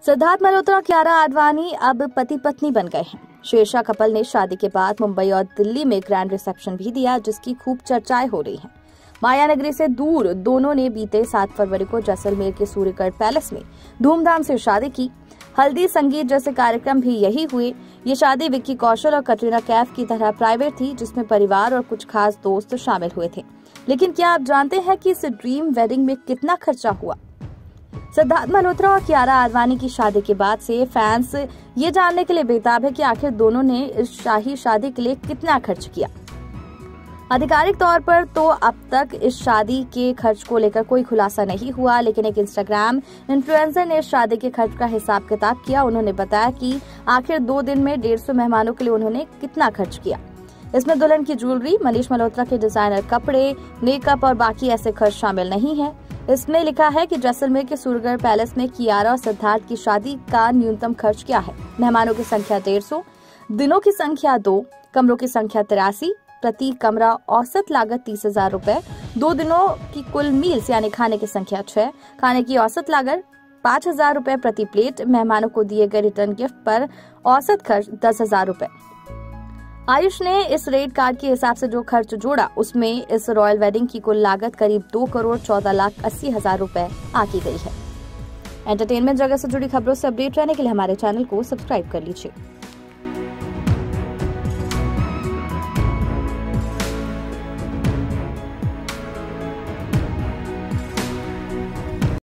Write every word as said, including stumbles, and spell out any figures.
सिद्धार्थ मल्होत्रा और कियारा आडवाणी अब पति पत्नी बन गए हैं। शेरशाह कपल ने शादी के बाद मुंबई और दिल्ली में ग्रैंड रिसेप्शन भी दिया, जिसकी खूब चर्चाएं हो रही हैं। माया नगरी से दूर दोनों ने बीते सात फरवरी को जैसलमेर के सूर्यगढ़ पैलेस में धूमधाम से शादी की। हल्दी, संगीत जैसे कार्यक्रम भी यही हुए। ये शादी विक्की कौशल और कटरीना कैफ की तरह प्राइवेट थी, जिसमें परिवार और कुछ खास दोस्त शामिल हुए थे। लेकिन क्या आप जानते हैं कि इस ड्रीम वेडिंग में कितना खर्चा हुआ? सिद्धार्थ मल्होत्रा और कियारा आडवाणी की शादी के बाद से फैंस ये जानने के लिए बेताब है कि आखिर दोनों ने इस शाही शादी के लिए कितना खर्च किया। आधिकारिक तौर पर तो अब तक इस शादी के खर्च को लेकर कोई खुलासा नहीं हुआ, लेकिन एक इंस्टाग्राम इन्फ्लुएंसर ने इस शादी के खर्च का हिसाब किताब किया। उन्होंने बताया कि आखिर दो दिन में डेढ़ सौ मेहमानों के लिए उन्होंने कितना खर्च किया। इसमें दुल्हन की ज्वेलरी, मनीष मल्होत्रा के डिजाइनर कपड़े, मेकअप और बाकी ऐसे खर्च शामिल नहीं है। इसमें लिखा है कि जैसलमेर के सूर्यगढ़ पैलेस में कियारा और सिद्धार्थ की शादी का न्यूनतम खर्च क्या है। मेहमानों की संख्या डेढ़ सौ, दिनों की संख्या दो, कमरों की संख्या तिरासी, प्रति कमरा औसत लागत तीस हजार रूपए, दो दिनों की कुल मील्स यानी खाने की संख्या छह, खाने की औसत लागत पाँच हजार रूपए प्रति प्लेट, मेहमानों को दिए गए रिटर्न गिफ्ट पर औसत खर्च दस हजार रूपए। आयुष ने इस रेट कार्ड के हिसाब से जो खर्च जोड़ा, उसमें इस रॉयल वेडिंग की कुल लागत करीब दो करोड़ चौदह लाख अस्सी हजार रूपए आकी गई है। एंटरटेनमेंट जगत से जुड़ी खबरों से अपडेट रहने के लिए हमारे चैनल को सब्सक्राइब कर लीजिए।